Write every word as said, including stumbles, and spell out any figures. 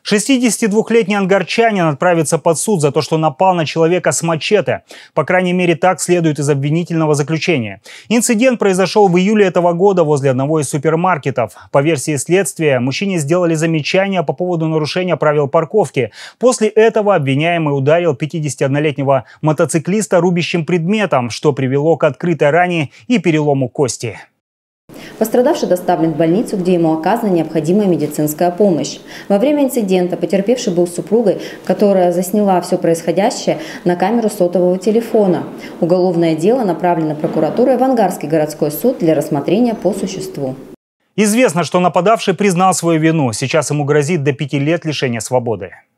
шестидесятидвухлетний ангарчанин отправится под суд за то, что напал на человека с мачете. По крайней мере, так следует из обвинительного заключения. Инцидент произошел в июле этого года возле одного из супермаркетов. По версии следствия, мужчине сделали замечания по поводу нарушения правил парковки. После этого обвиняемый ударил пятидесятиоднолетнего мотоциклиста рубящим предметом, что привело к открытой ране и перелому кости. Пострадавший доставлен в больницу, где ему оказана необходимая медицинская помощь. Во время инцидента потерпевший был с супругой, которая засняла все происходящее на камеру сотового телефона. Уголовное дело направлено прокуратурой в Ангарский городской суд для рассмотрения по существу. Известно, что нападавший признал свою вину. Сейчас ему грозит до пяти лет лишения свободы.